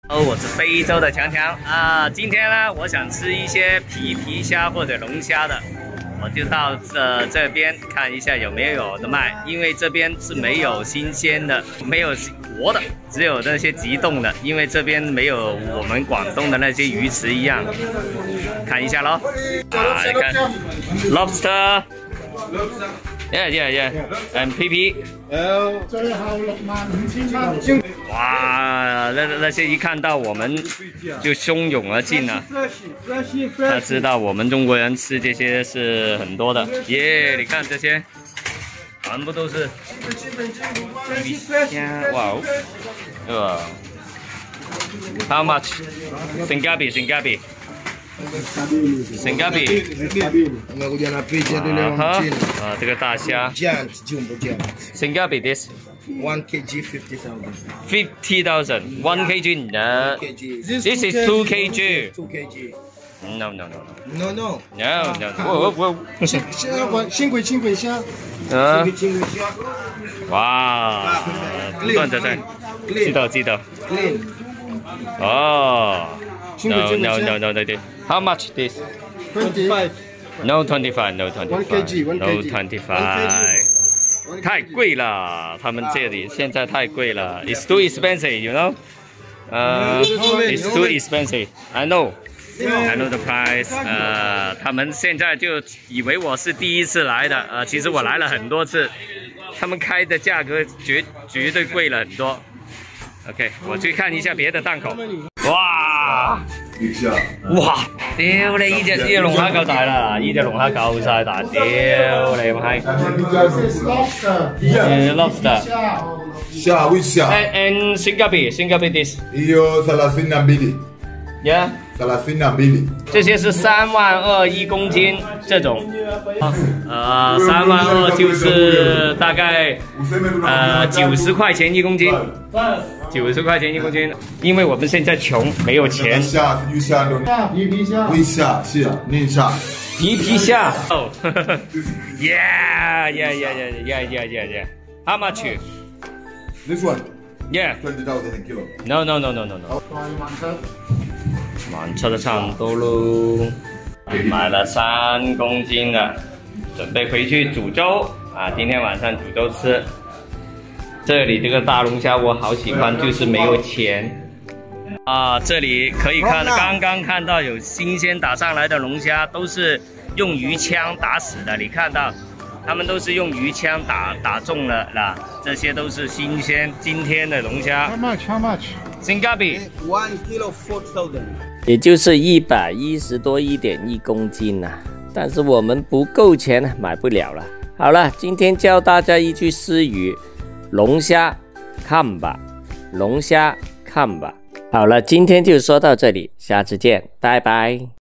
我是非洲的强强啊！今天呢，我想吃一些皮虾或者龙虾的，我就到这边看一下有没有的卖，因为这边是没有新鲜的，没有活的，只有那些急冻的，因为这边没有我们广东的那些鱼池一样。看一下咯，啊，你看 ，lobster。 Yeah，and 皮。 最後65000蚊。 哇，那些一看到我们就汹涌而进了。他知道我们中国人吃这些是很多的。耶，你看这些，全部都是鱼虾。哇哦，对吧 ？How much？ 性价比。这个大虾。性价比 this。 1 kg 50,000. 50,000. 1 kg. This is 2 kg. 2 kg. No. No. Whoa. 轻轨虾。 哇，不断的在，记得。哦。No. How much this? 25. No 25. 1 kg. No 25. 太贵了，他们这里现在太贵了。It's too expensive, you know? It's too expensive. I know the price. 他们现在就以为我是第一次来的，其实我来了很多次。他们开的价格绝对贵了很多。OK， 我去看一下別的檔口。哇！屌你！呢隻龍蝦夠大啦，呢隻龍蝦夠晒大，屌你閪 ！Lobster。 虾 which 虾 And Singapore this。 Iyo 32. Yeah。 32. 这些是320001公斤这种。32000就是大概90块钱1公斤。90块钱1公斤，因为我们现在穷，没有钱。 皮虾。 皮虾。哦 ，Yeah. How much? This one. Yeah. 20,000 a kilo. No. 17000的差不多喽。买了3公斤了，准备回去煮粥啊！今天晚上煮粥吃。这里这个大龙虾我好喜欢，就是没有钱啊！这里可以看，刚刚看到有新鲜打上来的龙虾，都是用鱼枪打死的。你看到，他们都是用鱼枪打中了啦。这些都是新鲜今天的龙虾。 How much? 性价比 1 kilo 40,000. 也就是110多1.1公斤呐、但是我们不够钱，买不了了。好了，今天教大家一句诗语。 龙虾看吧，龙虾看吧。好了，今天就说到这里，下次见，拜拜。